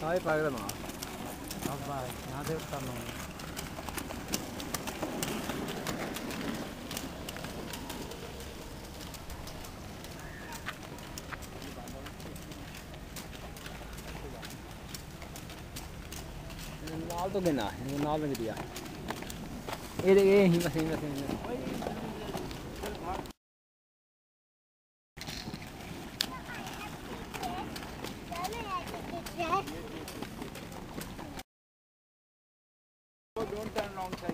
हाँ ये पागल है अब भाई यहाँ से उतर लूँगा। नाल तो देना है, नाल में दिया ये ही बस Don't turn wrong side.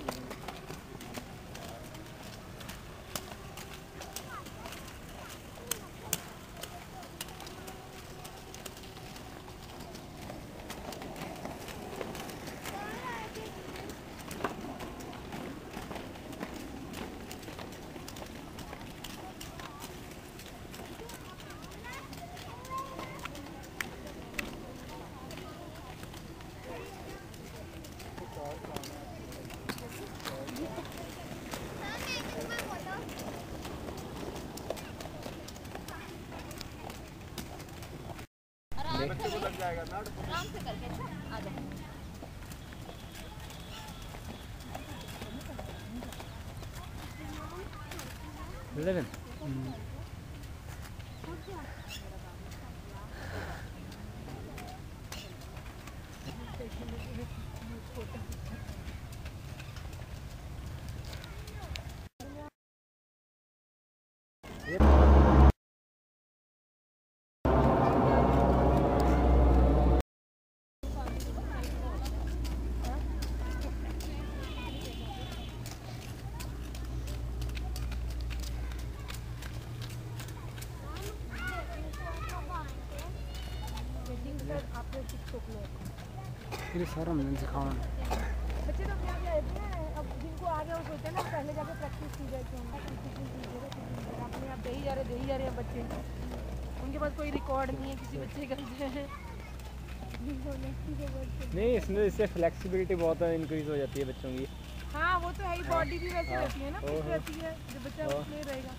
बच्चे को लग जाएगा ना आराम से करके आ जाओ। फिर सारा मैंने सिखाना बच्चे तो क्या कहते हैं, अब जिनको आ गया वो सोचते हैं ना पहले जाके प्रैक्टिस की जाए कि उनका कंपटीशन कीजिएगा, अपने आप दे ही जा रहे हैं बच्चे, उनके पास कोई रिकॉर्ड नहीं है किसी बच्चे का नहीं, इसमें इससे फ्लेक्सिबिलिटी बहुत इंक्रीज हो जाती है बच्चों की। हाँ वो तो है ही, बॉडी भी वैसे रहती है ना, फिट रहती है जब बच्चा उसमें रहेगा।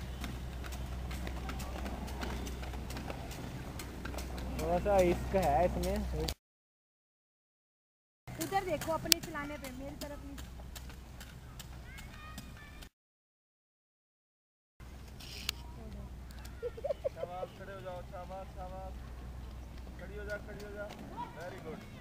थोड़ा सा रिस्क है इसमें। उधर देखो अपने चलाने पे, मेरी तरफ नहीं। शाबाश, खड़े हो जाओ, शाबाश शाबाश, खड़ी हो जा, वेरी गुड।